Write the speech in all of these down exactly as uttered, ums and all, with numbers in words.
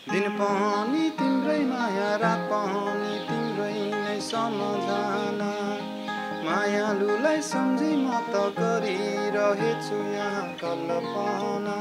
दिन पनि तिम्रै माया रात पनि तिम्रै नै सम्झना मायालुलाई सम्झी म त गरिरहेछु यहाँ कल्पना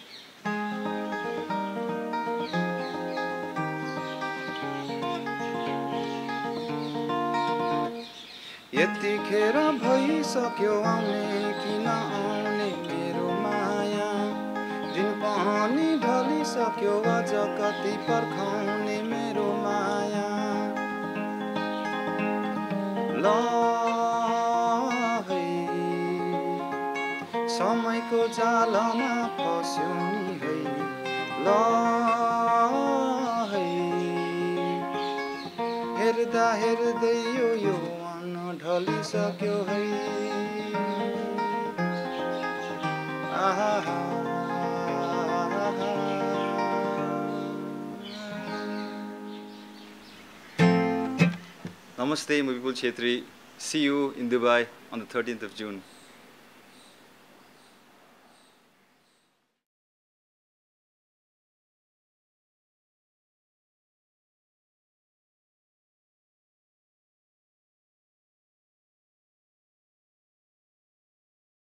यतिखेर भइसक्यो आउने किन आउने मेरो माया दिन पनि ढलिसक्यो अझ कति पर्खाउने मेरो माया ल है समयको जालमा फस्यो नि है ल है हेर्दा हेर्दै यो यो ढलिसक्यो है आहा Namaste, I'm Vipul Chhetri. See you in Dubai on the thirteenth of June.